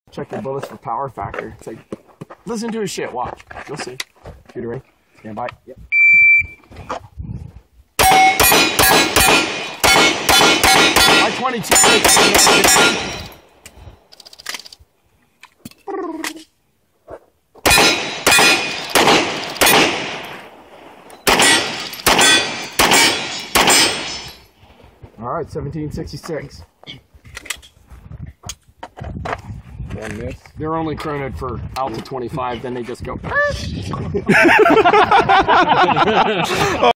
Check your bullets for power factor. It's like, listen to his shit. Watch. You'll see. Shooter ready? Stand by. Yep. My 22. All right, 1766. One miss. They're only chronoed for out to 25, then they just go.